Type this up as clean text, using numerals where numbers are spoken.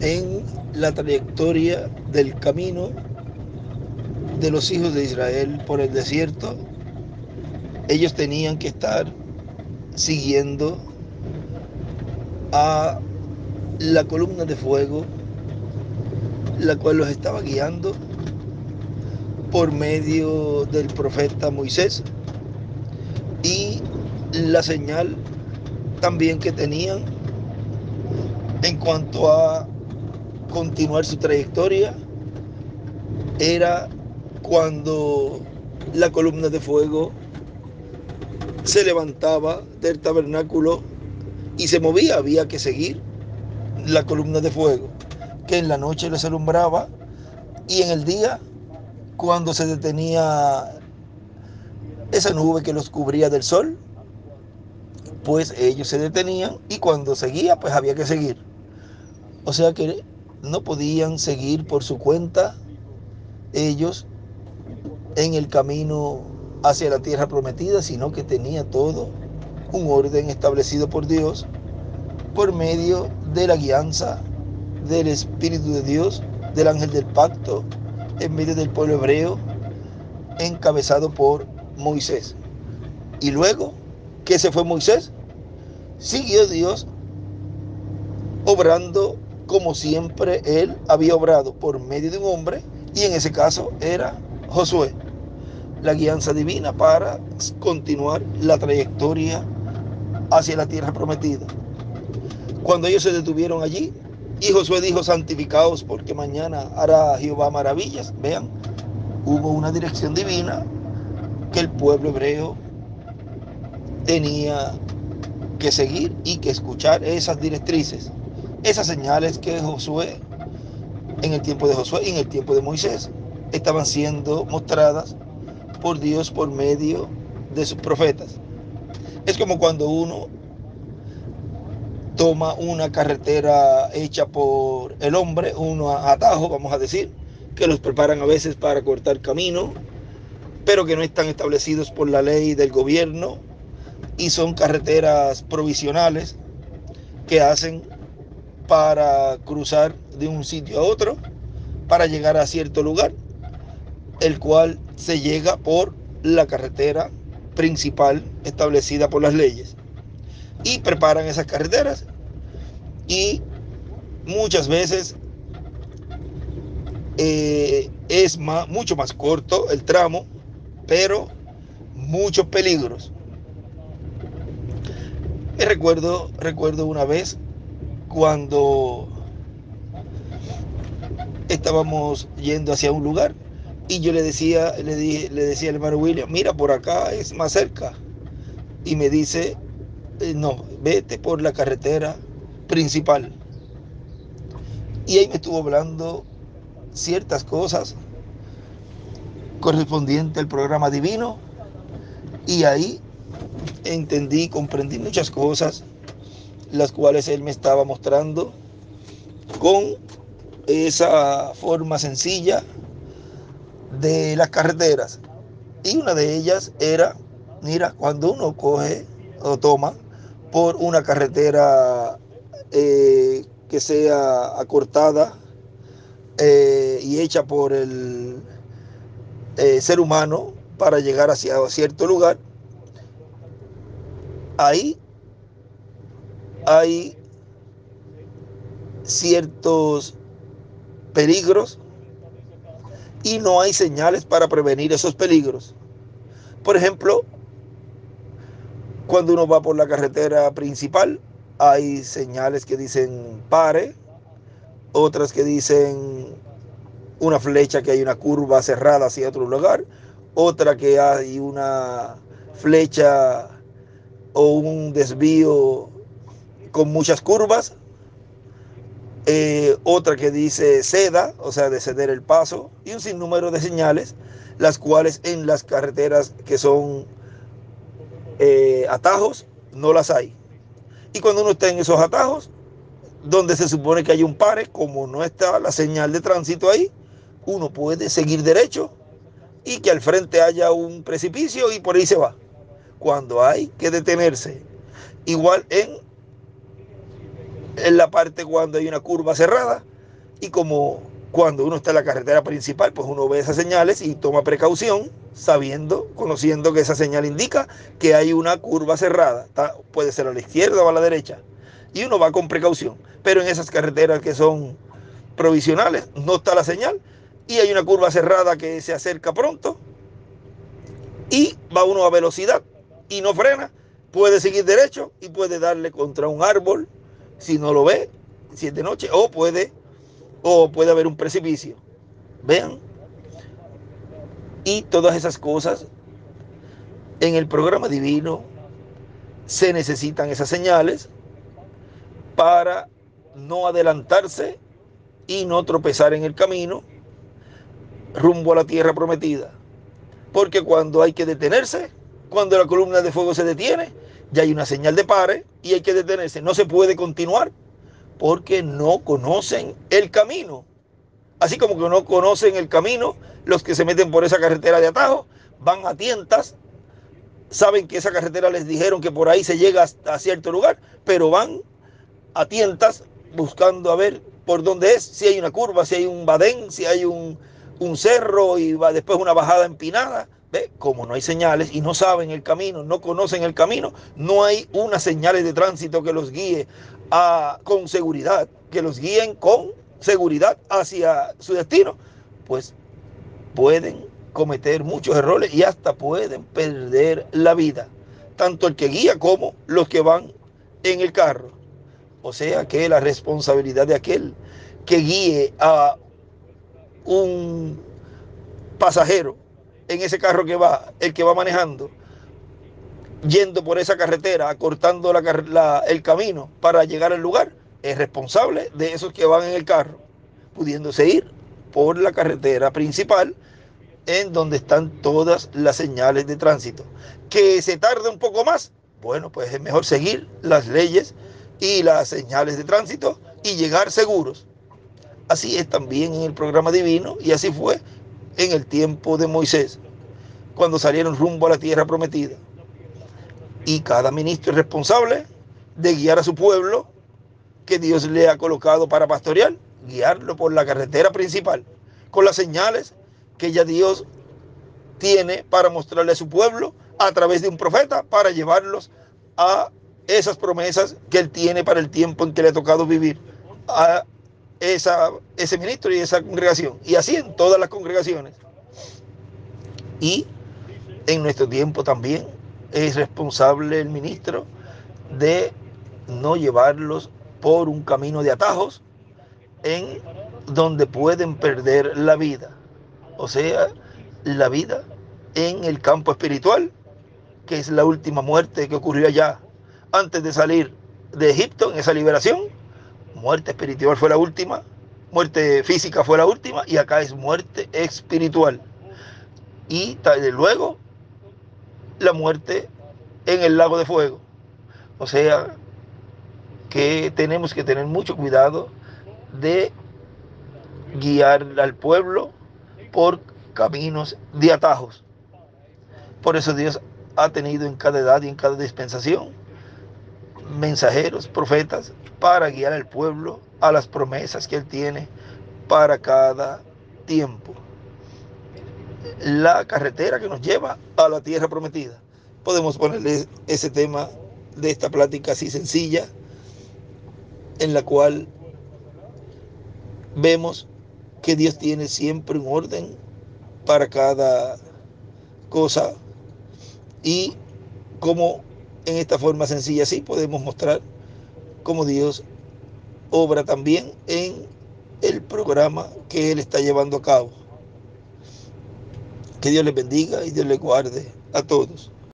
en la trayectoria del camino de los hijos de Israel por el desierto. Ellos tenían que estar siguiendo a la columna de fuego, la cual los estaba guiando por medio del profeta Moisés, y la señal también que tenían en cuanto a continuar su trayectoria era cuando la columna de fuego se levantaba del tabernáculo y se movía. Había que seguir la columna de fuego, que en la noche les alumbraba, y en el día, cuando se detenía esa nube que los cubría del sol, pues ellos se detenían, y cuando seguía, pues había que seguir. O sea que no podían seguir por su cuenta ellos en el camino hacia la tierra prometida, sino que tenía todo un orden establecido por Dios por medio de la guianza del Espíritu de Dios, del ángel del pacto, en medio del pueblo hebreo, encabezado por Moisés. Y luego que se fue Moisés, siguió Dios obrando como siempre él había obrado, por medio de un hombre, y en ese caso era Josué. La guianza divina para continuar la trayectoria hacia la tierra prometida. Cuando ellos se detuvieron allí, y Josué dijo: santificaos, porque mañana hará Jehová maravillas. Vean, hubo una dirección divina que el pueblo hebreo tenía que seguir y que escuchar esas directrices, esas señales que Josué, en el tiempo de Josué y en el tiempo de Moisés, estaban siendo mostradas por Dios por medio de sus profetas. Es como cuando uno toma una carretera hecha por el hombre, unos atajos, vamos a decir, que los preparan a veces para cortar camino, pero que no están establecidos por la ley del gobierno, y son carreteras provisionales que hacen para cruzar de un sitio a otro, para llegar a cierto lugar, el cual se llega por la carretera principal establecida por las leyes. Y preparan esas carreteras, y muchas veces es mucho más corto el tramo, pero muchos peligros. Recuerdo una vez cuando estábamos yendo hacia un lugar, y yo le decía al hermano William: mira, por acá es más cerca. Y me dice: no, vete por la carretera principal. Y ahí me estuvo hablando ciertas cosas correspondientes al programa divino, y ahí comprendí muchas cosas, las cuales él me estaba mostrando con esa forma sencilla de las carreteras. Y una de ellas era: mira, cuando uno coge o toma por una carretera que sea acortada y hecha por el ser humano para llegar hacia cierto lugar, ahí hay ciertos peligros y no hay señales para prevenir esos peligros. Por ejemplo, cuando uno va por la carretera principal, hay señales que dicen pare, otras que dicen una flecha, que hay una curva cerrada hacia otro lugar, otra que hay una flecha o un desvío con muchas curvas, otra que dice ceda, o sea, de ceder el paso, y un sinnúmero de señales, las cuales en las carreteras que son atajos no las hay. Y cuando uno está en esos atajos, donde se supone que hay un pare, como no está la señal de tránsito ahí, uno puede seguir derecho y que al frente haya un precipicio y por ahí se va. Cuando hay que detenerse, igual en la parte cuando hay una curva cerrada, Y como cuando uno está en la carretera principal, pues uno ve esas señales y toma precaución, sabiendo, conociendo que esa señal indica que hay una curva cerrada. Puede ser a la izquierda o a la derecha. Y uno va con precaución. Pero en esas carreteras que son provisionales, no está la señal y hay una curva cerrada que se acerca pronto y va uno a velocidad y no frena, puede seguir derecho y puede darle contra un árbol si no lo ve, si es de noche, o puede haber un precipicio. Vean. Y todas esas cosas en el programa divino se necesitan esas señales para no adelantarse y no tropezar en el camino rumbo a la tierra prometida. Porque cuando hay que detenerse, cuando la columna de fuego se detiene, ya hay una señal de pare y hay que detenerse. No se puede continuar porque no conocen el camino. Así como que no conocen el camino, los que se meten por esa carretera de atajo van a tientas, saben que esa carretera les dijeron que por ahí se llega hasta cierto lugar, pero van a tientas buscando a ver por dónde es, si hay una curva, si hay un badén, si hay un cerro y va después una bajada empinada. ¿Ve? Como no hay señales y no saben el camino, no conocen el camino, no hay unas señales de tránsito que los guíe con seguridad, que los guíen con seguridad hacia su destino, pues pueden cometer muchos errores y hasta pueden perder la vida, tanto el que guía como los que van en el carro. O sea que la responsabilidad de aquel que guíe a un pasajero en ese carro que va, el que va manejando, yendo por esa carretera, acortando el camino para llegar al lugar, es responsable de esos que van en el carro, pudiéndose ir por la carretera principal en donde están todas las señales de tránsito. Que se tarde un poco más, bueno, pues es mejor seguir las leyes y las señales de tránsito y llegar seguros. Así es también en el programa divino y así fue en el tiempo de Moisés, cuando salieron rumbo a la tierra prometida. Y cada ministro es responsable de guiar a su pueblo que Dios le ha colocado para pastorear, guiarlo por la carretera principal, con las señales que ya Dios tiene para mostrarle a su pueblo a través de un profeta para llevarlos a esas promesas que él tiene para el tiempo en que le ha tocado vivir a ese ministro y esa congregación. Y así en todas las congregaciones. Y en nuestro tiempo también es responsable el ministro de no llevarlos por un camino de atajos en donde pueden perder la vida. O sea, la vida en el campo espiritual, que es la última muerte que ocurrió allá antes de salir de Egipto, en esa liberación. Muerte espiritual fue la última, muerte física fue la última, y acá es muerte espiritual. Y luego la muerte en el lago de fuego. O sea que tenemos que tener mucho cuidado de guiar al pueblo por caminos de atajos. Por eso Dios ha tenido en cada edad y en cada dispensación mensajeros, profetas, para guiar al pueblo a las promesas que Él tiene para cada tiempo. La carretera que nos lleva a la tierra prometida. Podemos ponerle ese tema de esta plática así sencilla, en la cual vemos que Dios tiene siempre un orden para cada cosa y como en esta forma sencilla así podemos mostrar cómo Dios obra también en el programa que Él está llevando a cabo. Que Dios les bendiga y Dios les guarde a todos.